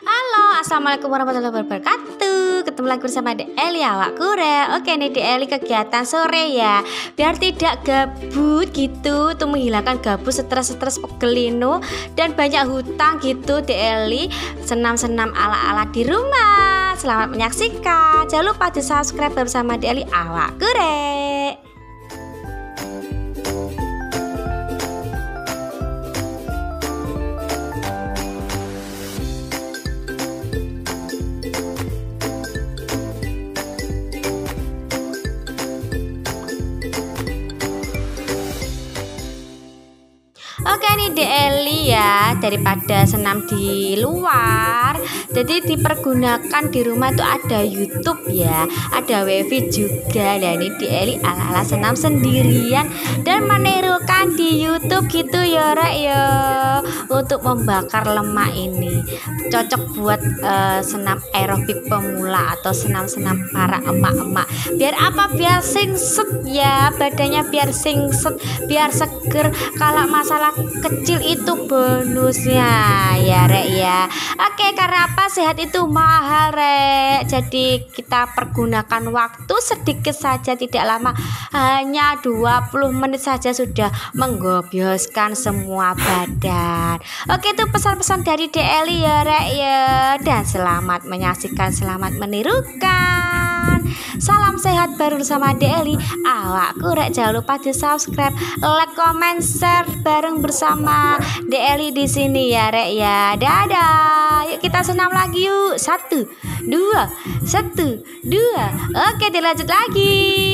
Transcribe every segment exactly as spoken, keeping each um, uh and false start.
Halo, assalamualaikum warahmatullahi wabarakatuh. Ketemu lagi bersama Dek Eli awak kure. Oke nih Dek Eli kegiatan sore ya. Biar tidak gabut gitu, tuh menghilangkan gabut, stres-stres pegelino dan banyak hutang gitu. Dek Eli senam-senam ala-ala di rumah. Selamat menyaksikan. Jangan lupa di subscribe bersama Dek Eli awak kure. Oke nih Dek Eli ya, daripada senam di luar, jadi dipergunakan di rumah itu ada YouTube ya, ada wifi juga. Dan ini Dek Eli ala-ala senam sendirian dan menirukan di YouTube gitu ya Rek ya, untuk membakar lemak ini. Cocok buat uh, senam aerobik pemula atau senam-senam para emak-emak. Biar apa? Biar singset ya, badannya biar singset, biar seger. Kalau masalah kecil itu bonusnya ya Rek ya. Oke, karena apa? Sehat itu mahal Rek. Jadi kita pergunakan waktu sedikit saja, tidak lama, hanya dua puluh menit saja sudah menggobioskan semua badan. Oke, itu pesan-pesan dari Dek Eli ya Rek ya. Dan selamat menyaksikan, selamat menirukan. Salam sehat baru bersama Dek Eli awakku Rek. Jangan lupa di subscribe, like, comment, share bareng bersama Dek Eli di sini ya Rek ya. Dadah. Yuk kita senam lagi yuk. Satu, dua, satu, dua. Oke, dilanjut lagi.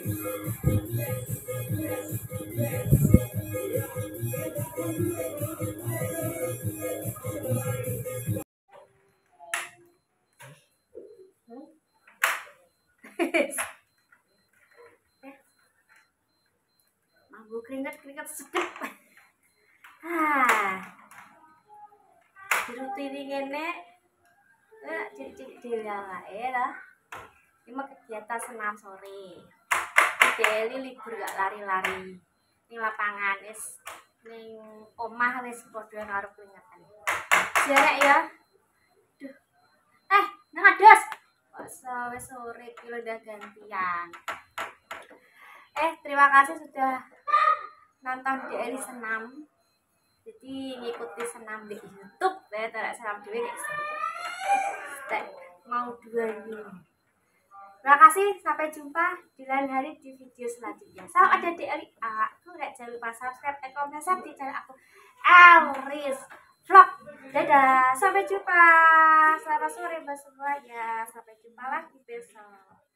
Mambu keringet-keringet sedep. Ah. Dirutini ngene. Eh, cilik-cilik dhewe awake lah. Ini mah kegiatan senam sore. Daily libur gak lari-lari. Ning lapangan wis ning omah wis padha karo keringetan. Jarek ya. Duh. Eh, nang adas. Kok wis sore iki lho udah gantian. Eh, terima kasih sudah nonton Daily Senam. Jadi ngikuti senam di YouTube ya, tarik senam dhewe guys. Mau dua ini. Terima kasih, sampai jumpa di lain hari di video selanjutnya. Salam ada di Eli. Aku nggak jangan lupa subscribe dan komen di channel aku Elris Vlog. Dadah, sampai jumpa. Selamat sore buat semuanya. Sampai jumpa lagi besok.